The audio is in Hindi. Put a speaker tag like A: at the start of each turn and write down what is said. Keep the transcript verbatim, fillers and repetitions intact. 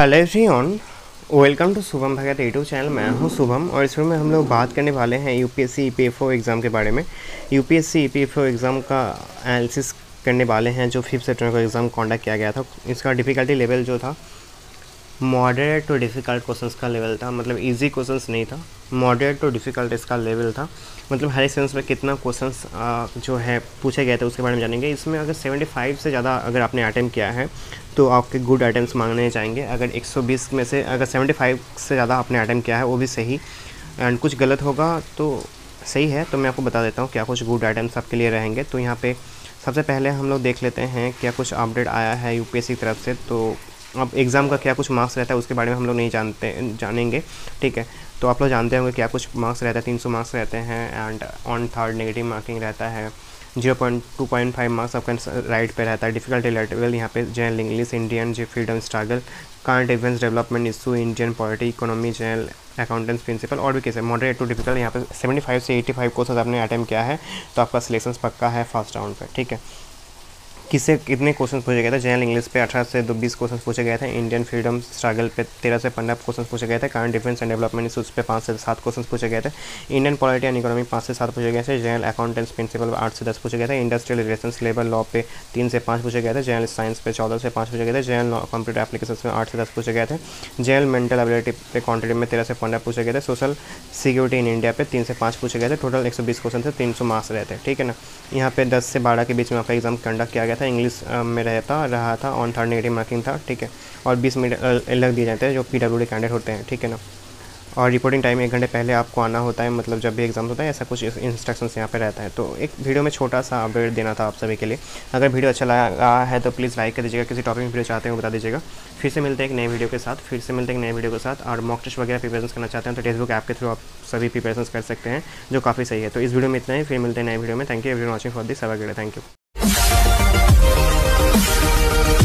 A: Hello everyone, welcome to Shubham Bhagat YouTube channel. मैं हूं शुभम और इस वीडियो में हम लोग बात करने वाले हैं यूपीएससी ईपीएफओ एग्ज़ाम के बारे में। यूपीएससी ईपीएफओ एग्ज़ाम का एनालिसिस करने वाले हैं जो फिफ्थ सितंबर को एग्ज़ाम कंडक्ट किया गया था। इसका डिफ़िकल्टी लेवल जो था मॉडरेट टू डिफ़िकल्ट क्वेश्चंस का लेवल था, मतलब इजी क्वेश्चंस नहीं था, मॉडरेट टू डिफ़िकल्ट इसका लेवल था। मतलब हर एक सेंस में कितना क्वेश्चंस जो है पूछे गए थे उसके बारे में जानेंगे। इसमें अगर पचहत्तर से ज़्यादा अगर आपने अटेम्प्ट किया है तो आपके गुड आइटम्स मांगने जाएंगे। अगर एक सौ बीस में से अगर पचहत्तर से ज़्यादा आपने अटेम्प्ट किया है वो भी सही, एंड कुछ गलत होगा तो सही है। तो मैं आपको बता देता हूँ क्या कुछ गुड आइटम्स आपके लिए रहेंगे। तो यहाँ पे सबसे पहले हम लोग देख लेते हैं क्या कुछ अपडेट आया है यूपीएससी की तरफ से। तो अब एग्ज़ाम का क्या कुछ मार्क्स रहता है उसके बारे में हम लोग नहीं जानते जानेंगे, ठीक है। तो आप लोग जानते होंगे क्या कुछ मार्क्स रहता है, तीन सौ मार्क्स रहते हैं, and one third negative marking रहता है, zero point two point five marks आपका राइट पे रहता है। डिफिकल्टी लेवल यहाँ पे जनरल इंग्लिश, इंडियन, जी freedom struggle, current events, development issue, Indian polity, economy, general accountants principle और भी केस है। मॉडरेट टू डिफिकल्ट यहाँ पे पचहत्तर से पचासी क्वेश्चन आपने अटेम्प्ट किया है तो आपका सिलेक्शन पक्का है फर्स्ट राउंड पे, ठीक है। किससे कितने क्वेश्चन पूछे गए थे? जनरल इंग्लिश पे अठारह से दो बीस क्वेश्चन पूछे गए थे, इंडियन फ्रीडम स्ट्रगल पे तेरह से पंद्रह क्वेश्चन पूछे गए थे, current defence and development issues पे पाँच से सात क्वेश्चन पूछे गए थे, इंडियन पॉलिटी एंड इकोनॉमी पाँच से सात पूछे गए थे, जनरल अकाउंटेंट्स प्रिंसिपल आठ से दस पूछे गए थे, इंडस्ट्रियल रिलेशंस लेबर लॉ पे तीन से पाँच पूछे गए थे, जनरल साइंस पे चौदह से पाँच पूछे गए थे, जनरल कंप्यूटर एप्लीकेशन में आठ से दस पूछे गए थे, जनरल मेंटल एबिलिटी पे क्वांटिटी में तेरह से पंद्रह पूछे गए थे, सोशल सिक्योरिटी इन इंडिया पे तीन से पाँच पूछे गए थे। टोटल एक सौ बीस क्वेश्चन से तीन सौ मार्क्स रहते हैं, ठीक है ना। यहाँ पे दस से बारह के बीच में आपका एग्जाम कंडक्ट किया गया था। इंग्लिश में रहता रहा था, ऑन थर्ड नेगेटिव मार्किंग था, ठीक है। और बीस मिनट अलग दिए जाते हैं जो पीडब्ल्यूडी कैंडिडेट होते हैं, ठीक है ना। और रिपोर्टिंग टाइम एक घंटे पहले आपको आना होता है, मतलब जब भी एग्जाम होता है ऐसा कुछ इंस्ट्रक्शंस यहाँ पे रहता है। तो एक वीडियो में छोटा सा अपडेट देना था आप सभी के लिए। अगर वीडियो अच्छा लगा है तो प्लीज़ लाइक कर दीजिएगा, किसी टॉपिक में वीडियो चाहते हैं बता दीजिएगा। फिर से मिलते हैं एक नए वीडियो के साथ फिर से मिलते हैं एक नए वीडियो के साथ और मॉक टेस्ट वगैरह प्रिपरेशन करना चाहते हैं तो टेक्स्ट बुक ऐप के थ्रू आप सभी प्रिपरेशन कर सकते हैं जो काफ़ी सही है। तो इस वीडियो में इतना ही, फिर मिलते हैं नए वीडियो में। Thank you everyone watching for this. Have a great day. Thank you.